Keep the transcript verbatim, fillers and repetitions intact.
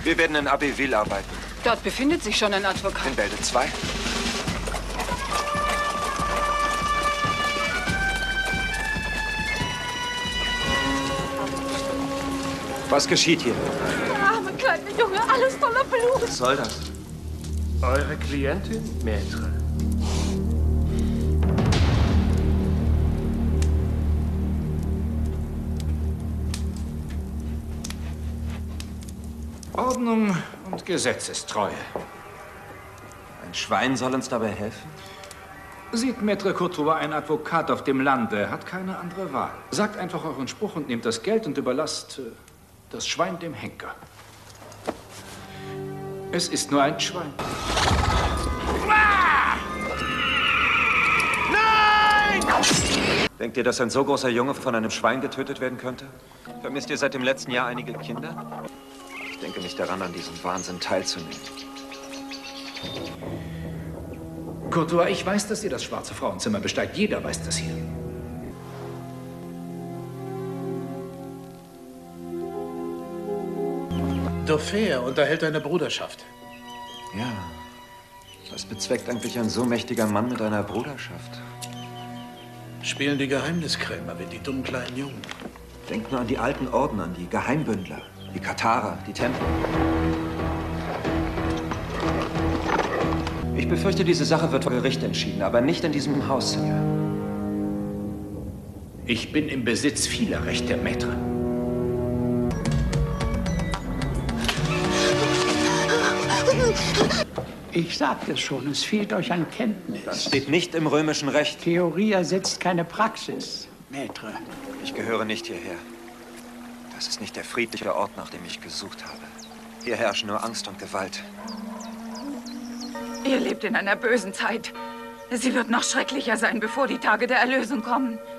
Wir werden in Abbeville arbeiten. Dort befindet sich schon ein Advokat. In Bälde zwei. Was geschieht hier? Der arme kleine Junge, alles voller Blut. Was soll das? Eure Klientin, Maître. Ordnung und Gesetzestreue. Ein Schwein soll uns dabei helfen? Sieht Maître Courtois ein Advokat auf dem Lande, hat keine andere Wahl. Sagt einfach euren Spruch und nehmt das Geld und überlasst äh, das Schwein dem Henker. Es ist nur ein Schwein. Nein! Denkt ihr, dass ein so großer Junge von einem Schwein getötet werden könnte? Vermisst ihr seit dem letzten Jahr einige Kinder? Ich denke nicht daran, an diesem Wahnsinn teilzunehmen. Courtois, ich weiß, dass ihr das schwarze Frauenzimmer besteigt. Jeder weiß das hier. Dauphin unterhält eine Bruderschaft. Ja. Was bezweckt eigentlich ein so mächtiger Mann mit einer Bruderschaft? Spielen die Geheimniskrämer wie die dummen kleinen Jungen. Denkt nur an die alten Orden, an die Geheimbündler, die Katharer, die Templer. Ich befürchte, diese Sache wird vor Gericht entschieden, aber nicht in diesem Haus hier. Ich bin im Besitz vieler Rechte, Maître. Ich sagte es schon, es fehlt euch an Kenntnis. Das steht nicht im römischen Recht. Theorie ersetzt keine Praxis, Maître. Ich gehöre nicht hierher. Das ist nicht der friedliche Ort, nach dem ich gesucht habe. Hier herrschen nur Angst und Gewalt. Ihr lebt in einer bösen Zeit. Sie wird noch schrecklicher sein, bevor die Tage der Erlösung kommen.